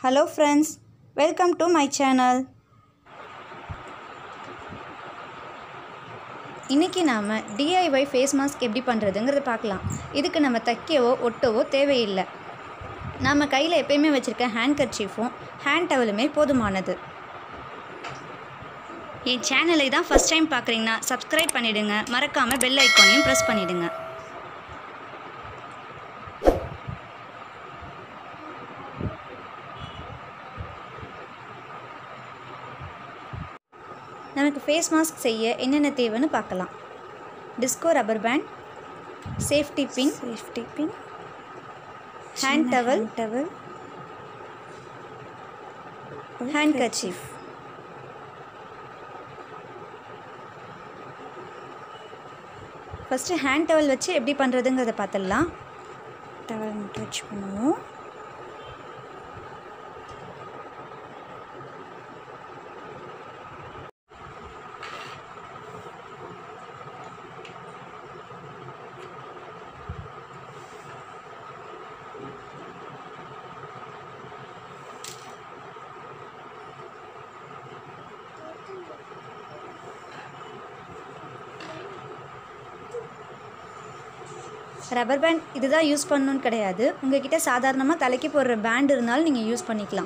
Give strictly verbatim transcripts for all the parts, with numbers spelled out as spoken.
Hello friends, welcome to my channel. இன்னைக்கு நாம D I Y face mask எப்படி பண்றதுங்கறத பார்க்கலாம். இதுக்கு நம்ம தைக்கவோ ஒட்டவோ தேவையில்லை. நாம கையில எப்பவுமே வச்சிருக்க hand kerchiefம் hand towelமே போதுமானது. என் சேனலை தான் first time பார்க்கறீங்கன்னா subscribe பண்ணிடுங்க. மறக்காம bell ஐகானையும் press பண்ணிடுங்க. நமக்கு ஃபேஸ் மாஸ்க் செய்ய என்னென்ன தேவைன்னு பார்க்கலாம். Disco rubber band, safety pin, safety pin, hand towel, towel, handkerchief. First hand towel வச்சு எப்படி பண்ணுறதுங்கிறத பார்த்துடலாம். டவல் மட்டும் வச்சு பண்ணுவோம். ரப்பர் பேண்ட் இதுதான் யூஸ் பண்ணணும்னு கிடையாது. உங்ககிட்ட சாதாரணமாக தலைக்கு போடுற பேண்ட் இருந்தாலும் நீங்கள் யூஸ் பண்ணிக்கலாம்.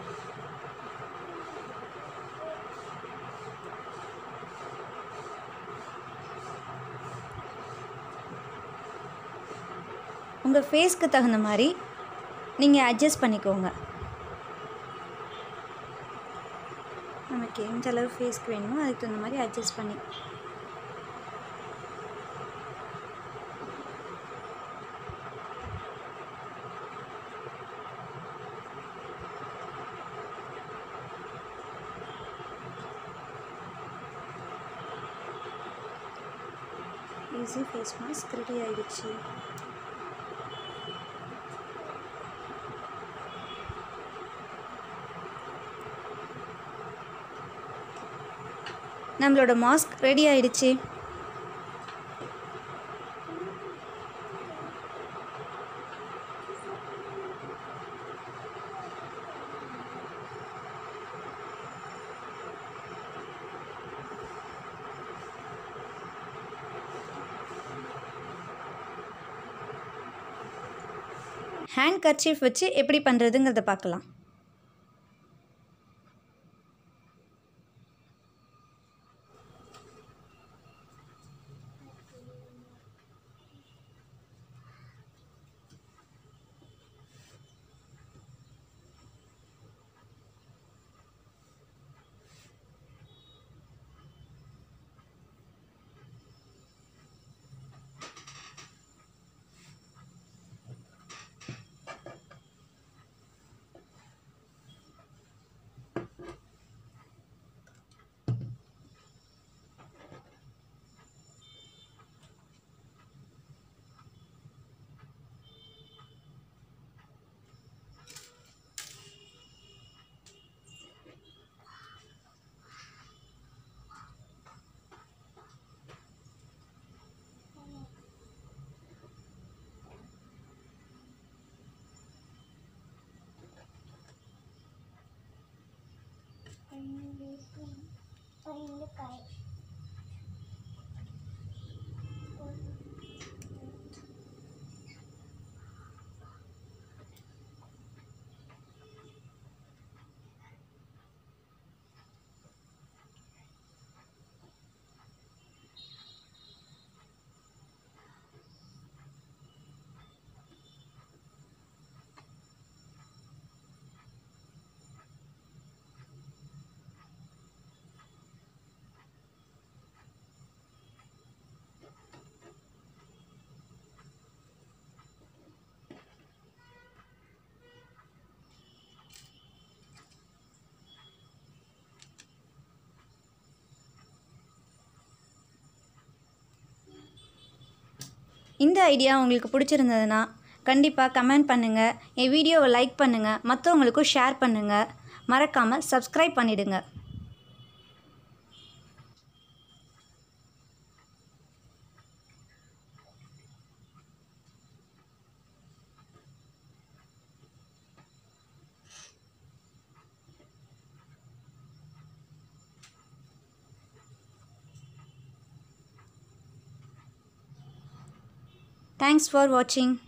உங்கள் ஃபேஸ்க்கு தகுந்த மாதிரி நீங்கள் அட்ஜஸ்ட் பண்ணிக்கோங்க. நமக்கு எந்த அளவு ஃபேஸ்க்கு வேணுமோ அதுக்கு தகுந்த மாதிரி அட்ஜஸ்ட் பண்ணி ஈஸி ஃபேஸ் மாஸ்க் ரெடி ஆகிடுச்சு. நம்மளோட மாஸ்க் ரெடி ஆகிடுச்சு. ஹேண்ட் கர்ச்சீஃப் வச்சு எப்படி பண்ணுறதுங்கிறத பார்க்கலாம். இந்த ஐடியா உங்களுக்கு பிடிச்சிருந்ததுன்னா கண்டிப்பாக கமெண்ட் பண்ணுங்கள். என் வீடியோவை லைக் பண்ணுங்கள். மற்றவங்களுக்கும் ஷேர் பண்ணுங்கள். மறக்காமல் சப்ஸ்கிரைப் பண்ணிடுங்க. தேங்க்ஸ் ஃபார் வாட்சிங்.